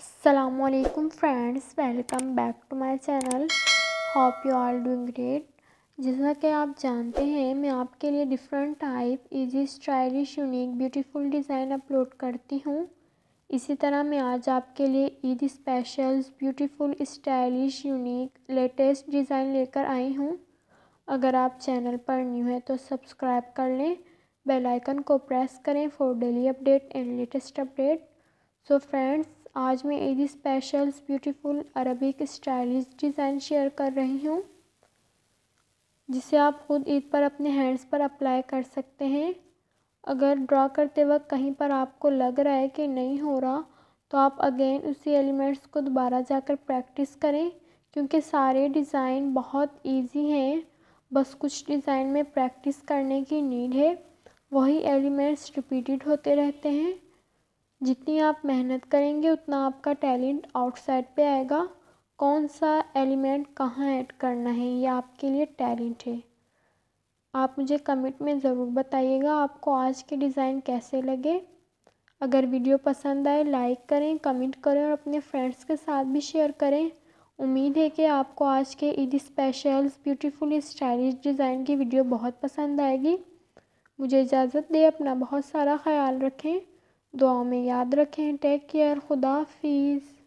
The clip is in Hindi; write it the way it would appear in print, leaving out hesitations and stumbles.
Assalamualaikum friends, welcome back to my channel. Hope you are doing great. जैसा कि आप जानते हैं, मैं आपके लिए different type easy stylish unique beautiful design upload करती हूँ। इसी तरह मैं आज आपके लिए Eid specials beautiful stylish unique latest design लेकर आई हूँ। अगर आप चैनल पर न्यू हैं तो सब्सक्राइब कर लें, बेल आइकन को प्रेस करें for daily update and latest update. So friends, आज मैं Eid specials beautiful Arabic stylish design share कर रही हूँ, जिसे आप खुद ईद पर अपने हैंड्स पर अप्लाई कर सकते हैं। अगर ड्रॉ करते वक्त कहीं पर आपको लग रहा है कि नहीं हो रहा, तो आप अगेन उसी एलिमेंट्स को दोबारा जाकर प्रैक्टिस करें, क्योंकि सारे डिज़ाइन बहुत इजी हैं। बस कुछ डिज़ाइन में प्रैक्टिस करने की नीड है, वही एलिमेंट्स रिपीटेड होते रहते हैं। जितनी आप मेहनत करेंगे उतना आपका टैलेंट आउटसाइड पे आएगा। कौन सा एलिमेंट कहाँ ऐड करना है, ये आपके लिए टैलेंट है। आप मुझे कमेंट में ज़रूर बताइएगा आपको आज के डिज़ाइन कैसे लगे। अगर वीडियो पसंद आए लाइक करें, कमेंट करें और अपने फ्रेंड्स के साथ भी शेयर करें। उम्मीद है कि आपको आज के Eid specials beautiful stylish design की वीडियो बहुत पसंद आएगी। मुझे इजाज़त दें, अपना बहुत सारा ख्याल रखें, दुआओं में याद रखें। टेक केयर, खुदा हाफिज़।